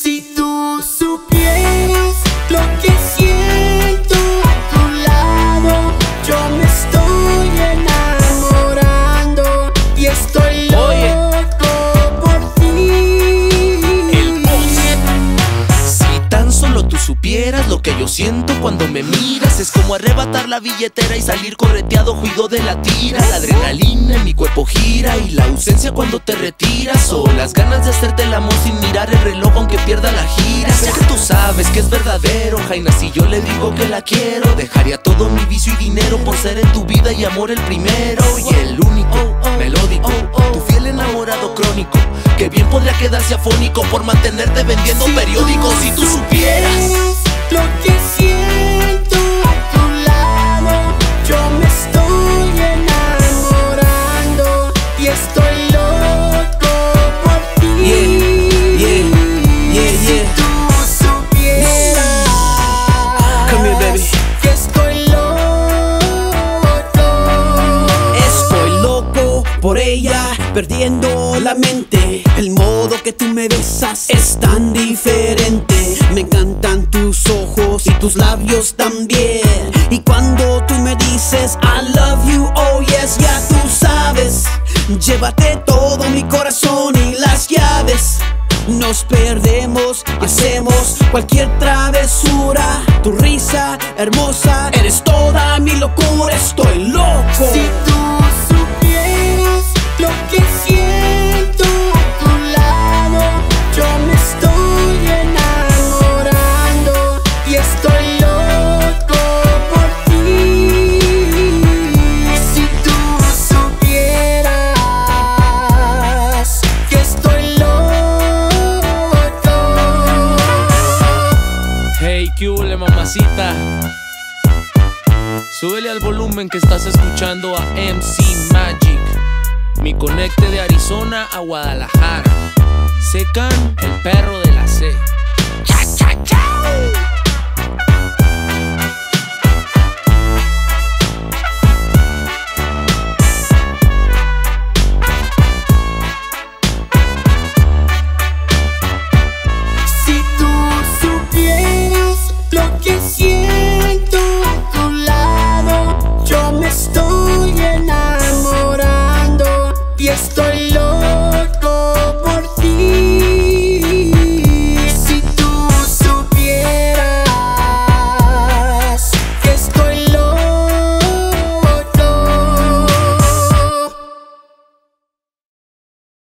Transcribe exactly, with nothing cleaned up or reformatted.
Si tú supieras lo que siento a tu lado, yo me estoy enamorando y estoy loco. Oye, por ti. El boss. Si tan solo tú supieras lo que yo siento cuando me miras, es como arrebatar la billetera y salir correteado, juido de la tira. La adrenalina en mi cuerpo gira y la ausencia cuando te retiras, o las ganas de hacerte el amor sin mirar el reloj aunque pierda la gira. Sé que tú sabes que es verdadero, Jaina, si yo le digo que la quiero, dejaría todo mi vicio y dinero por ser en tu vida y amor el primero y el único, melódico, tu fiel enamorado crónico, que bien podría quedarse afónico por mantenerte vendiendo periódicos. Si tú supieras lo que siento a tu lado, yo me estoy enamorando y estoy loco por ti. Yeah, yeah, yeah, yeah. Si tú supieras Come here, baby. que estoy loco. Estoy loco por ella, perdiendo la mente. El modo que tú me besas es tan diferente. Me encantan tus ojos y tus labios también. Y cuando tú me dices I love you, oh yes, ya tú sabes. Llévate todo mi corazón y las llaves. Nos perdemos y hacemos cualquier travesura. Tu risa hermosa, eres toda mi locura. Estoy loco. Si tú supieras lo que siento a tu lado, yo me estoy enamorando y estoy loco por ti. Si tú supieras que estoy loco. Hey, ¿qué hubo, mamacita? Súbele al volumen que estás escuchando a M C Magic. Mi conecte de Arizona a Guadalajara. Secan, el perro de la C.